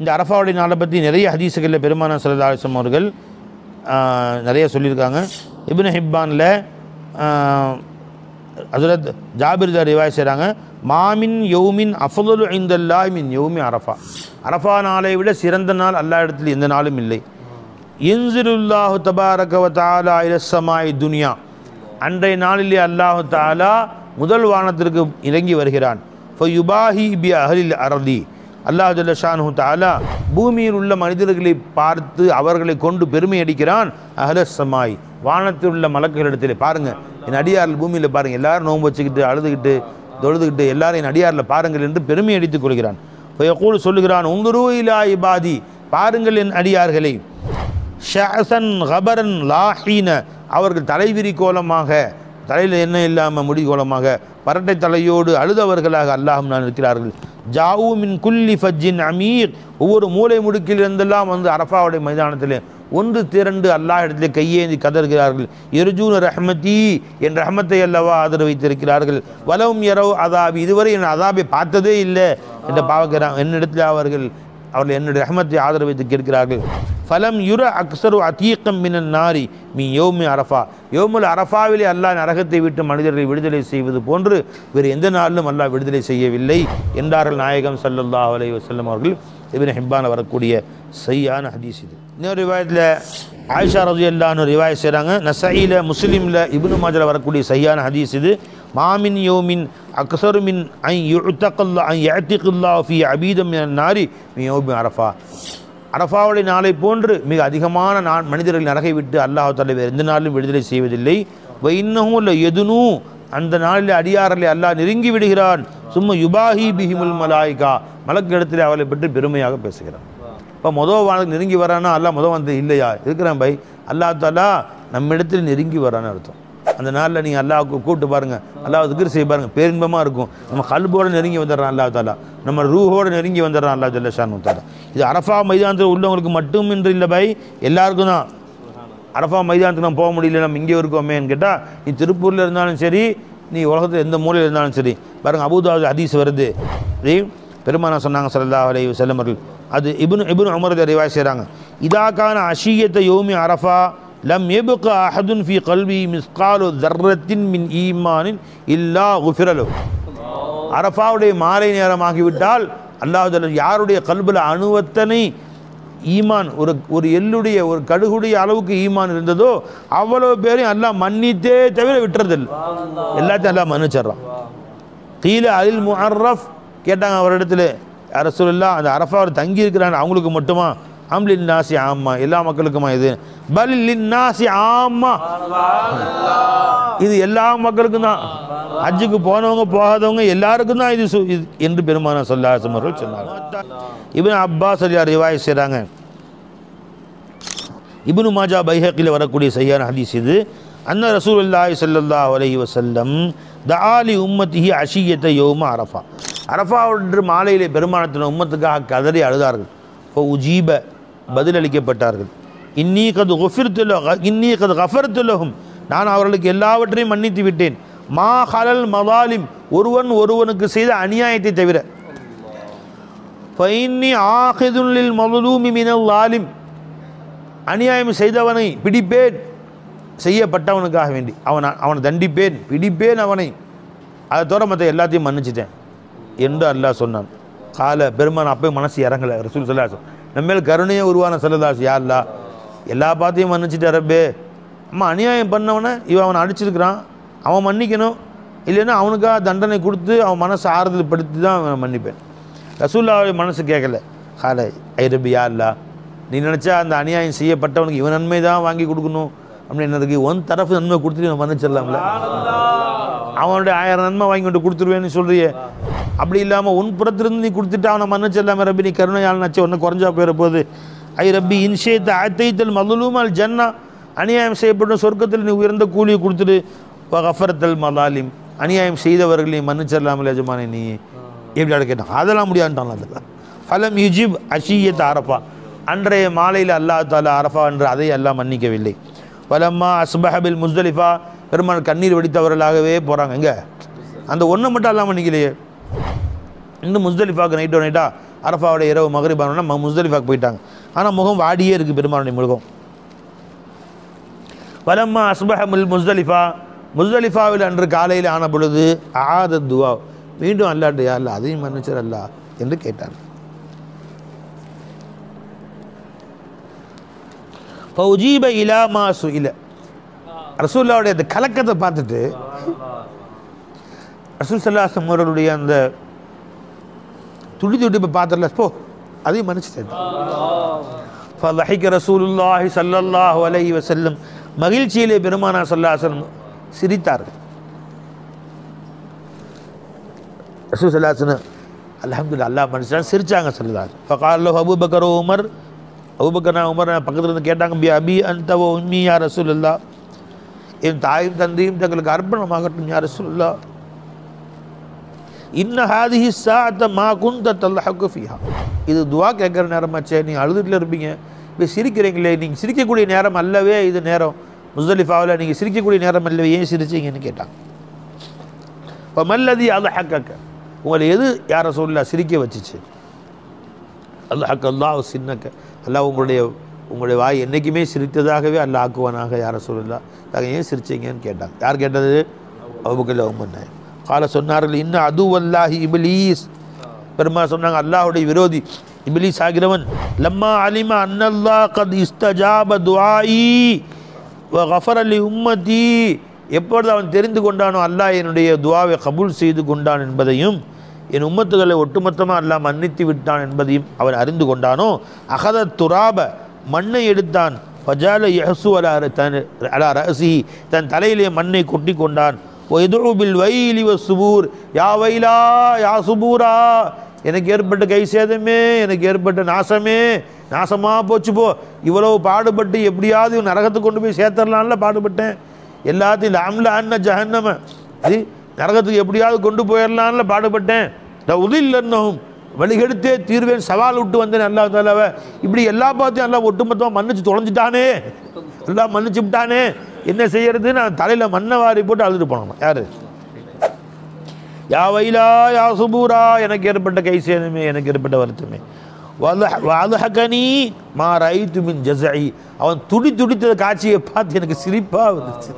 இந்த அரஃபாவுடைய நாளை பற்றி நிறைய ஹதீஸுகளில் பெருமானார் ஸல்லல்லாஹு அலைஹி வஸல்லம் அவர்கள் நிறைய சொல்லியிருக்காங்க. இப்னு ஹிப்பானில் ஹஸரத் ஜாபிர் ரிவாயத் செய்கிறாங்க, மாமின் யௌமின் அஃதலு இன்தல்லாஹி மின் யௌமி அரஃபா. அரஃபா நாளை விட சிறந்த நாள் அல்லாஹ் இடத்தில் எந்த நாளும் இல்லை. யன்ஸிலுல்லாஹு தபாரக வ தஆலா இலஸ் ஸமாஇ துன்யா. அன்றைய நாளிலே அல்லாஹ் தஆலா முதல் வானத்திற்கு இறங்கி வருகிறான். ஃபயுபாஹி பி அஹ்லில் அர்தி. அல்லாஹ் ஜல்ல ஷானுஹு தஆலா பூமியில் உள்ள மனிதர்களை பார்த்து அவர்களை கொண்டு பெருமை அடிக்கிறான். அஹ்லஸ் ஸமாஇ, வானத்தில் உள்ள மலக்குகளிடத்தில் பாருங்கள், என் அடியார்கள் பூமியில் பாருங்கள், எல்லாரும் நோன்பு வச்சுக்கிட்டு அழுதுகிட்டு தொழுதுகிட்டு எல்லாரும் என் அடியாரில் பாருங்கள் என்று பெருமை அடித்துக் கொள்கிறான். ஃபயகூல் சொல்லுகிறான், உந்துரு இலா இபாதி, பாருங்கள் என் அடியார்களை, ஷஅஸன் கபரன் லாஹீன, அவர்கள் தலைவிரி கோலமாக, தலையில் எண்ணெய் இல்லாமல் முடி கோலமாக பரட்டை தலையோடு அழுதவர்களாக அல்லாஹ் நான் இருக்கிறார்கள். ஜாவு மின் குல்லி ஃபஜ்ஜின் அமீர், ஒவ்வொரு மூலை முடுக்கில் இருந்தெல்லாம் வந்து அரஃபாவுடைய மைதானத்தில் ஒன்று திரண்டு அல்லாஹ் இடத்திலே கையேந்தி கதறுகிறார்கள். எர்ஜூன ரஹ்மதி, என் ரஹ்மத்தை அல்லவா ஆதரவு வைத்திருக்கிறார்கள். வலவும் யரவ் அதாபி, இதுவரை என் அதாபை பார்த்ததே இல்லை என்று பார்க்கிறான். என்னிடத்தில் அவர்கள் என்னுடைய ரஹ்மத்தை ஆதரவு வைத்து கேட்கிறார்கள். ஃபலம் யுர அக்ஸரு அதீக்கம் மினன் நாரி மீ யௌமி அரஃபா, யௌமுல் அரஃபாவிலே அல்லாஹ் நரகத்தை விட்டு மனிதர்களை விடுதலை செய்வது போன்று வேறு எந்த நாளிலும் அல்லாஹ் விடுதலை செய்யவில்லை என்றார்கள் நாயகம் ஸல்லல்லாஹு அலைஹி வஸல்லம் அவர்கள். இப்னு ஹிப்பான் வரக்கூடிய சையான ஹதீஸ் இது. இன்னொரு ரிவாயத்தில் ஆயிஷா ரலியல்லாஹு அன்ஹா ரிவாயத் செய்கிறாங்க, நஸஈல முஸ்லிமில் இப்னு மாஜால வரக்கூடிய சையான ஹதீஸ் இது. மாமின் யோமின் அக்ஸரு மின் ஐ யுத்தகல்லா ஐ யஅதிகுல்லா ஃபி அபீதம் மினன் நாரி மீ யௌமி அரஃபா. அரஃபாவுடைய நாளை போன்று மிக அதிகமான மனிதர்கள் நரகை விட்டு அல்லாஹ் தஆலா வேறு எந்த நாளிலும் விடுதலை செய்வதில்லை. வைன்னஹு லயதுனு, அந்த நாளில் அடியார்களை அல்லாஹ் நெருங்கி விடுகிறான். சும்மா யுபாஹி பிஹிமுல் மலாயிகா, மலக்கு இடத்துல அவளை பற்றி பெருமையாக பேசுகிறான். இப்போ மொதல் வானத்துக்கு நெருங்கி வரான்னா அல்லாஹ் மொதல் வந்து இல்லையா இருக்கிறான் பை, அல்லாஹ் தஆலா நம்ம இடத்துல நெருங்கி வரான்னு அர்த்தம். அந்த நாளில் நீங்கள் அல்லாஹ்வுக்கு கூப்பிட்டு பாருங்கள், அல்லாஹ் திக்ர் செய்ய பாருங்கள், பேரின்பமாக இருக்கும். நம்ம கல்போடு நெருங்கி வந்துடுறான் அல்லாஹ் தஆலா, நம்ம ரூஹோடு நெருங்கி வந்துடுறான் அல்லாஹ் ஜல்ல ஷானுஹு தஆலா. இது அரஃபா மைதானத்தில் உள்ளவங்களுக்கு மட்டும் என்று இல்லை பை, எல்லாருக்கும் தான். அரஃபா மைதானத்துக்கு நம்ம போக முடியல, நம்ம இங்கே இருக்கோமேன்னு கேட்டால், நீ திருப்பூரில் இருந்தாலும் சரி, நீ உலகத்தில் எந்த மூலையில் இருந்தாலும் சரி பாருங்கள். அபூதாவுது ஹதீஸ் வருது, பெருமானார் சொன்னாங்க ஸல்லல்லாஹு அலைஹி வஸல்லம் அவர்கள், அது இப்னு உமர் ரிவாயத் செய்கிறாங்க, இதாக்கான அஷியத்த யோமி அரஃபா லம் யப்க அஹதுன் ஃபி கல்பி மிஸ்காலு தர்ரத்தின் மின் ஈமானின் இல்லா குஃபிர லஹு. அரஃபாவுடைய மாலை நேரமாகிவிட்டால் அல்லாஹ் தஆலா யாருடைய கல்பில் அணுவத்தனை ஈமான், ஒரு எள்ளுடைய ஒரு கடுகுடைய அளவுக்கு ஈமான் இருந்ததோ அவ்வளோ பேரையும் அல்லாஹ் மன்னித்தே தவிர விட்டுறதில்லை, எல்லாத்தையும் அல்லாஹ் மன்னிச்சிட்றான். கீழே அலில் முஅர்ரஃப் கேட்டாங்க அவரிடத்துல, யா ரசூலல்லாஹ் அந்த அரஃபாவில் தங்கி இருக்கிறாங்க அவங்களுக்கு மட்டுமா? அம்லின் நாசி ஆம்மா, எல்லா மக்களுக்குமா? இது பலின் நாசி ஆம்மா, இது எல்லா மக்களுக்கும் தான். ஹஜ்ஜுக்கு போனவங்க போகாதவங்க எல்லாருக்கும் தான் இது என்று பெருமானார் ஸல்லல்லாஹு அலைஹி வஸல்லம் அவர்கள் சொன்னாங்க. இப்னு அப்பாஸ் ரிவாயத் செய்கிறாங்க, இப்னு மாஜா பைஹக்கியில் வரக்கூடிய சஹீஹான ஹதீஸ் இது. அன்ன ரசூலுல்லாஹி ஸல்லல்லாஹு அலைஹி வஸல்லம் தஆலி உம்மத்திஹி அஷியத யௌம அரஃபா, அரஃபாவுடைய மாலையிலே பெருமானத்தின் உம்மத்துக்காக கதறி அழுதார்கள். இப்போ உஜீப, பதிலளிக்கப்பட்டார்கள். இன்னீ கது கஃபர்து லஹும், நான் அவர்களுக்கு எல்லாவற்றையும் மன்னித்து விட்டேன். மா ஹலல் மதாலிம், ஒருவனுக்கு செய்த அநியாயத்தை தவிர. ஃபைன்னி ஆஹிதுன் லில் மظلوم மினல் லாலிம், அநியாயம் செய்தவனை பிடிப்பேன், செய்யப்பட்டவனுக்காக வேண்டி அவனை தண்டிப்பேன், பிடிப்பேன் அவனை, அதை தவிர மற்ற எல்லாத்தையும் மன்னிச்சிட்டேன் என்று அல்லாஹ் சொன்னான். கால பெருமான் அப்போ மனசு இறங்கலை. ரசூல் ஸல்லல்லாஹு அலைஹி வஸல்லம் நம்ம மேல் கருணையே உருவான ஸல்லல்லாஹு யா அல்லாஹ் எல்லா பார்த்தையும் மன்னிச்சிட்டு ரப்பே, அம்மா அநியாயம் பண்ணவனை அவனை அடிச்சிருக்கிறான், அவன் மன்னிக்கணும், இல்லைன்னா அவனுக்காக தண்டனை கொடுத்து அவன் மனசை ஆறுதல் படுத்தி தான் அவன் மன்னிப்பேன். ரசூலுல்லாஹ் மனசு கேட்கல. கால ஐ ரப்பி யா அல்லாஹ், நீ நினச்சா அந்த அநியாயம் செய்யப்பட்டவனுக்கு இவன் நன்மை தான் வாங்கி கொடுக்கணும் அப்படின்னு இருக்கு, ஒன் தரப்பு நன்மை கொடுத்துட்டு அவன் மன்னிச்சிடலாம்ல, அவனுடைய 1000 நன்மை வாங்கி கொண்டு கொடுத்துருவேன்னு சொல்றியே, அப்படி இல்லாமல் உன் புறத்திலிருந்து நீ கொடுத்துட்டு அவனை மன்னிச்சிடலாமே ரப்பி, நீ கருணையால் நச்சு ஒன்று குறைஞ்சா போயிட போகுது. ஐ ரப்பி இன்ஷேத்த ஆத்தைத்தல் மظلوم அல் ஜன்னா, அநியாயம் செய்யப்பட்ட சொர்க்கத்தில் நீ உயர்ந்த கூலியை கொடுத்துட்டு, கஃபரத்தல் மலாலிம், அநியாயம் செய்தவர்கள் நீ மன்னிச்சிடலாமல் எஜமானே நீ எப்படி கேட்டான். அதெல்லாம் முடியாதுட்டான். அதெல்லாம் ஃபலம் யுஜிப் அஷியத் அரஃபா, அன்றைய மாலையில் அல்லாஹ் தஆலா அரஃபா என்று அதை எல்லாம் மன்னிக்கவில்லை. ஃபலம்மா அஸ்பஹபில் முஸ்தலிஃபா, பெருமாள் கண்ணீர் வெடித்தவர்களாகவே போகிறாங்க. எங்கே அந்த ஒன்றை மட்டும் எல்லாம் மன்னிக்கலையே, இன்னும் முஸ்தலிஃபாவுக்கு நைட்டா அரஃபாவுடைய இரவு மகரிபானோன்னா முஸ்தலிஃபாக்கு போயிட்டாங்க. ஆனால் முகம் வாடியே இருக்குது பெருமானுடைய முகம். வலம்மா அஸ்பஹ முஸ்தலிஃபா, முஸ்தலிஃபாவில் அன்று காலையில் ஆன பொழுது ஆத துவா, மீண்டும் அல்லாட்டு யா அல்லா அதையும் மன்னிச்சர் அல்லா என்று கேட்டார். ஃபௌஜீப இலா மா சுஇல, ரசூலுல்லாஹ்வுடைய அந்த கலக்கத்தை பார்த்துட்டு ரசூல் ஸல்லல்லாஹு அலைஹி வஸல்லம் அவர்களுடைய அந்த துடிப்பை பார்த்துடல, போ அதையும் மன்னிச்சிட்டேன். ஃபலஹிக ரசூலுல்லாஹி ஸல்லல்லாஹு அலைஹி வஸல்லம், மகிழ்ச்சியிலே பெருமானார் ஸல்லல்லாஹு அலைஹி வஸல்லம் சிரித்தார்கள். ரசூல் ஸல்லல்லாஹு அலைஹி வஸல்லம் அல்ஹம்துலில்லாஹ் அல்லாஹ் மன்னிச்சான், சிரிச்சாங்க ஸல்லல்லாஹு. ஃபகால லஹு அபூபக்கர் உமர், அபூபக்கர் உமர் பக்கத்தில் இருந்து கேட்டாங்க, பி அபி அன்த வ உம்மி யா ரசூலுல்லாஹ், என் தாயும் தந்தையும் தங்களுக்கு அர்ப்பணமாகட்டும் யா ரசூலுல்லாஹ். இன்ன ஹாதிஹி ஸாஅத மா குன்த தல்ஹகு ஃபீஹா, இது துஆ கேட்குற நேரமாச்சே, நீங்கள் அழுதுட்டில் இருப்பீங்க, இப்போ சிரிக்கிறீங்களே, நீங்கள் சிரிக்கக்கூடிய நேரம் அல்லவே இது நேரம், முஸ்தலிஃபாவில் நீங்கள் சிரிக்கக்கூடிய நேரம் அல்லவே, ஏன் சிரிச்சிங்கன்னு கேட்டாங்க. இப்போ மல்லதி அல்ஹக்க, உங்களை எது யார ரசூலுல்லாஹ் சிரிக்க வச்சிச்சு? அல்ஹக்க அல்லாஹ் சின்னக்க, அல்லாஹ் உங்களுடைய வாய் என்றைக்குமே சிரித்ததாகவே அல்லாஹ் ஆக்குவானாக யார ரசூலுல்லாஹ், நாங்கள் ஏன் சிரிச்சிங்கன்னு கேட்டாங்க. யார் கேட்டது? அபூபக்கர் உமர் நாயகம். கால சொன்னார்கள், இன்ன அதுவல்லாஹி இப்லீஸ், பெருமா சொன்னாங்க அல்லாஹ்வுடைய விரோதி இப்லீஸ் ஆகிறவன், லம்மா அலிமா அன்னல்லாஹ் கத் இஸ்தஜாப துஆஇ வ கஃபர லி உம்மதி, எப்பொழுது அவன் தெரிந்து கொண்டானோ அல்லாஹ் என்னுடைய துஆவை கபூல் செய்து கொண்டான் என்பதையும், என் உம்மத்துகளை ஒட்டுமொத்தமாக அல்லாஹ் மன்னித்து விட்டான் என்பதையும் அவன் அறிந்து கொண்டானோ, அகத துராப, மண்ணை எடுத்தான், ஃபஜால யஹ்சு அலா ரஅஸிஹி, தன் தலையிலே மண்ணை கொட்டி கொண்டான், ஒய்துபில் வைலி வ சுபூர், யா வைலா யா சுபூரா, எனக்கு ஏற்பட்ட கை சேதமே, எனக்கு ஏற்பட்ட நாசமே, நாசமாக போச்சு போ, இவ்வளவு பாடுபட்டு எப்படியாவது நரகத்துக்கு கொண்டு போய் சேர்த்துடலான்ல பாடுபட்டேன், எல்லாத்தையும் அம்ல அன்ன ஜஹன்னம, அது நரகத்துக்கு எப்படியாவது கொண்டு போயிடலான்ல பாடுபட்டேன், உதில்லன்னஹும், வழிகெடுத்தே தீர்வேன், சவால் விட்டு வந்தேன் அல்லாஹ் தாலாவை, இப்படி எல்லா பார்த்தையும் எல்லாம் ஒட்டுமொத்தமாக மன்னிச்சு தொலைஞ்சிட்டானே, எல்லாம் மன்னிச்சு விட்டானே, என்ன செய்யறது? நான் தலையில் மண்ணை வாரி போட்டு அழுது போனோம். யாரு? யா வைலா யா சுபூரா, எனக்கு ஏற்பட்ட கை சேதமே, எனக்கு ஏற்பட்ட வருத்தமே, வஅல்ஹகனி மா ரஐது மின் ஜஸஇ, அவன் துடித்த காட்சியை பார்த்து எனக்கு சிரிப்பா வந்துச்சு.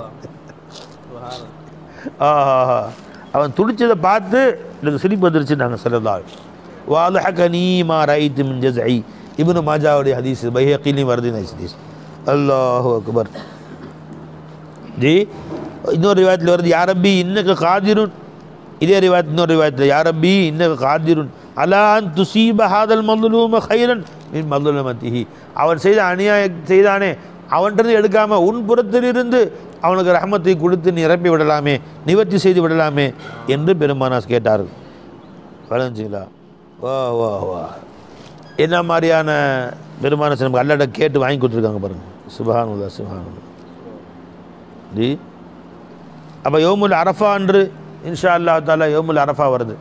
அவன் துடிச்சதை பார்த்து எனக்கு சிரிப்பு வந்துருச்சு. நாங்கள் சொல்லலாம் வஅல்ஹகனி மா ரஐது மின் ஜஸஇ, இப்னு மாஜாவுடைய ஹதீஸ், பைஹக்கிலையும் வருது ஹதீஸ். அல்லாஹு அக்பர். ஜி இன்னொரு ரிவாயத்தில் வருது, யா ரப்பி இன்னக காதிருன், இதே ரிவாயத் இன்னொரு ரிவாயத்தில், யா ரப்பி இன்னக காதிருன் அலா அன் துஸீப ஹாதல் மظ்லூம கைரன் மின் மظ்லமதிஹி, அவன் செய்த அநியாயம் செய்தானே, அவன்கிட்ட எடுக்காமல் உன் புறத்திலிருந்து அவனுக்கு ரஹமத்தை கொடுத்து நிரப்பி விடலாமே, நிவர்த்தி செய்து விடலாமே என்று பெருமானாஸ் கேட்டார்கள். வளர்ந்துங்களா? வா வா வா, என்ன மாதிரியான பெருமானாஸ் நமக்கு அல்லாஹ்ட்ட கேட்டு வாங்கி கொடுத்துருக்காங்க பாருங்கள். சுப்ஹானல்லாஹ் சுப்ஹானல்லாஹ். ஜி அப்போ யௌமுல் அரஃபா அன்று இன்ஷா அல்லாஹ் தாலா யௌமுல் அரஃபா வருது.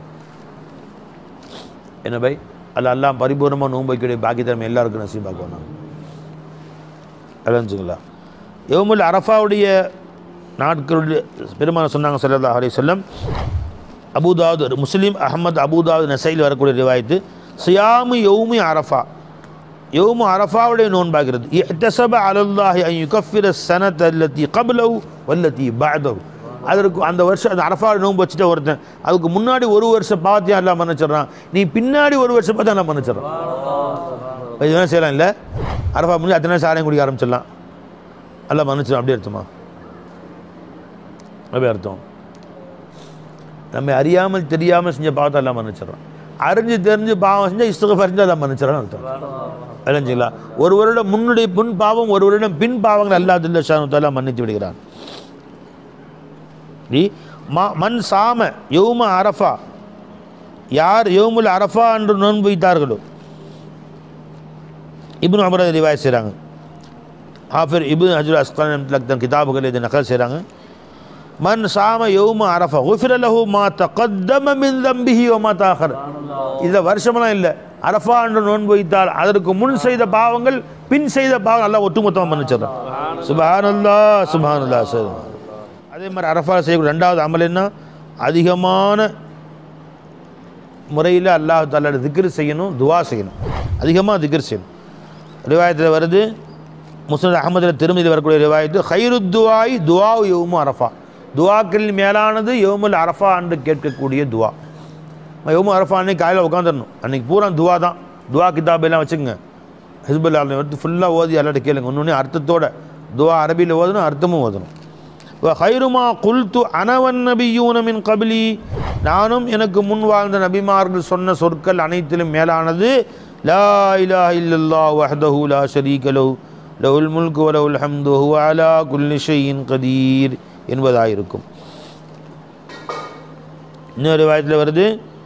என்ன பை அல்லாஹ் பரிபூர்ணமாக நோன்பு வைக்கக்கூடிய பாக்கியத்தன்மை எல்லாருக்கும் நசீபாக்குவாங்க. அலஞ்சுங்களா? யௌமுல் அரஃபாவுடைய நாட்களுடைய பெருமானார் சொன்னாங்க ஸல்லல்லாஹு அலைஹி வஸல்லம், அபூதாவுத், முஸ்லிம், அஹ்மத், அபூதாவுத், நசையில் வரக்கூடிய ரிவாயத்து, சியாமு யௌமி அரஃபா, யௌமு அரஃபாவுடைய நோன்பாகிறது. இஹ்தஸப அலல்லாஹி அன் யுகஃபிர ஸனத அல்லதி கப்லஹு வல்லதி பஅதஹு, அதற்கு அந்த வருஷம் அந்த அரஃபா நோன்பு வச்சுட்டு ஒருத்தன் அதுக்கு முன்னாடி ஒரு வருஷம் பாவத்தையும் அல்லாஹ் மன்னிச்சிடுறான், நீ பின்னாடி ஒரு வருஷம் பார்த்து அல்லாஹ் மன்னிச்சிடுறான். இது வேணால் செய்யலாம் இல்லை? அரஃபா முடிஞ்சு அத்தனை சாரையும் குடிக்க ஆரம்பிச்சிடலாம், அல்லாஹ் மன்னிச்சிடும். அப்படியே அர்த்தமா? அப்படியே அர்த்தம். நம்ம அறியாமல் தெரியாமல் செஞ்ச பாவத்தை அல்லாஹ் மன்னிச்சிடுறான், அறிஞ்சு தெரிஞ்சு பாவம் செஞ்சால் இஸ்திக்ஃபார் செஞ்சால் அல்லாஹ் மன்னிச்சிடறான்னு அர்த்தம். விளைஞ்சிங்களா? ஒரு வருடம் முன்னுடைய பின் பாவம், ஒரு வருடம் பின் பாவங்கள் அல்லாஹ் ஜல்ல ஷானு தஆலா மன்னித்து விடுகிறான். மன் சாம யௌம அரஃபா, யார் யௌமுல் அரஃபா என்று நோன்பு வைத்தார்களோ, இப்னு உமர் ரிவாயத் செய்கிறாங்க, ஹாஃபிர் இப்னு ஹஜர் அஸ்கலானி தன் கிதாபுகள் இதை நகல் செய்கிறாங்க. மன் சாம யௌம அரஃபா குஃபிர லஹு மா தகத்தம மின் தம்பிஹி வ மா தஅஹர், இதில் வருஷமெல்லாம் இல்லை, அரஃபா என்று நோன்பு வைத்தால் அதற்கு முன் செய்த பாவங்கள் பின் செய்த பாவங்கள் எல்லாம் ஒட்டுமொத்தமாக மன்னிச்சிடறான். சுப்ஹானல்லாஹ் சுப்ஹானல்லாஹ். சரி, அதே மாதிரி அரஃபா செய்யக்கூடிய ரெண்டாவது அமல் என்ன? அதிகமான முறையில் அல்லாஹ் தஆலா திக்ர் செய்யணும், துவா செய்யணும், அதிகமாக திக்ர் செய்யணும். ரிவாயத்தில் வருது, முஸ்னத் அஹ்மதில் திருமதியில் வரக்கூடிய ரிவாயத்து, ஹைருத் துவாய் துவா யௌமு அரஃபா, துவாக்கள் மேலானது யௌமுல் அரஃபா என்று கேட்கக்கூடிய துவா. யௌமு அரஃபா அன்னைக்கு காலையில் உட்காந்துடணும், அன்றைக்கி பூரா துவா தான். துவா கிதாபெல்லாம் வச்சுக்கோங்க, ஹிஸ்புல்லா எடுத்து ஃபுல்லாக ஓதி அல்லாட்ட கேளுங்க. ஒன்று அர்த்தத்தோட துவா அரபியில் ஓதணும், அர்த்தமும் ஓதணும். ஹைருமா குல்து அனவன் நபியூன மின் கபிலி, நானும் எனக்கு முன் வாழ்ந்த நபிமார்கள் சொன்ன சொற்கள் அனைத்திலும் மேலானது லா இலாஹ இல்லல்லாஹு வஹ்தஹு லா ஷரீக லஹு லஹுல் முல்கு வ லஹுல் ஹம்து வஹுவ அலா குல்லி ஷைஇன் கதீர் என்பதாயிருக்கும். இன்னொரு ரிவாயத்தில் வருது,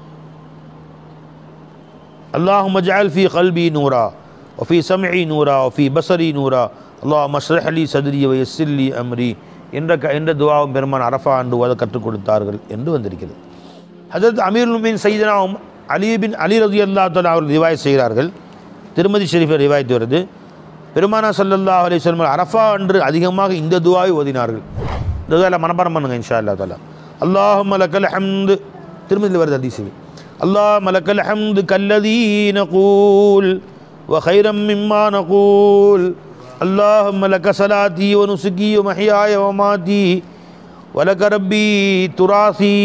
அல்லாஹும்ம ஜஅல் ஃபீ கல்பி நூரா வஃபீ சம்இ நூரா வஃபீ பஸரி நூரா அல்லாஹும்ம ஷ்ரஹ் லீ சத்ரி வ யஸ்ஸிர் லீ அம்ரி என்ற துவாவும் பெருமான் அரஃபா அன்று ஓத கற்றுக் கொடுத்தார்கள் என்று வந்திருக்கிறது. ஹஜரத் அமீருல் முஃமினீன் சையதுனா அலி ரலியல்லாஹு தஆலா அவர்கள் ரிவாயத் செய்கிறார்கள். திருமதி ஷெரீஃபில் ரிவாயத் வருது, பெருமானா ஸல்லல்லாஹு அலைஹி வஸல்லம் அரஃபா அன்று அதிகமாக இந்த துவாவை ஓதினார்கள். இந்த துவாவை மனப்பாடம் பண்ணுங்க இன்ஷா அல்லாஹ் தஆலா. அல்லாஹும்ம லக்கல் ஹம்து, திருமதியில் வருது ஹதீஸில், அல்லாஹும்ம லக்கல் ஹம்து கல்லதீ நகூல் வ கைரம் மிம்மா நகூல் அல்லாஹும்ம லக்க ஸலாத்தி வ நுஸுகி வ மஹ்யாய வ மமாத்தி வ லக்க ரப்பி துராசி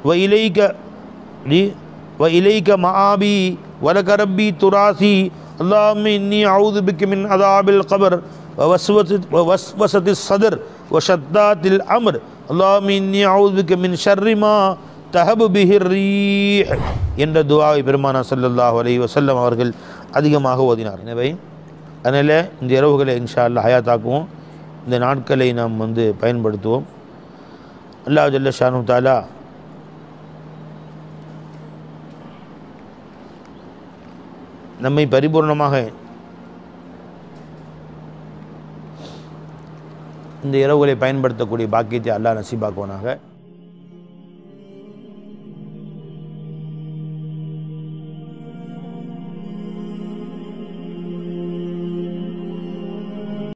வ இலைக மஆபி வ லக்க ரப்பி துராசி அல்லாஹும்ம இன்னி அஊது பிக்க மின் அஸாபில் கப்ர் வ வஸ்வஸத்திஸ் ஸத்ர் வ ஷத்தாத்தில் அம்ர் அல்லாஹும்ம இன்னி அஊது பிக்க மின் ஷர்ரி மா தஹபு பிஹிர் ரீஹ் என்ற துஆவை பெருமானா ஸல்லல்லாஹு அலைஹி வஸல்லம் அவர்கள் அதிகமாக ஓதினார். எனவே அதனால் இந்த இரவுகளை இன்ஷா அல்லாஹ் ஹயாத்தாக்குவோம், இந்த நாட்களை நாம் பயன்படுத்துவோம். அல்லாஹ் ஜல்ல ஷானு தஆலா நம்மை பரிபூர்ணமாக இந்த இரவுகளை பயன்படுத்தக்கூடிய பாக்கியத்தை அல்லாஹ் நசீபாக்குவானாக.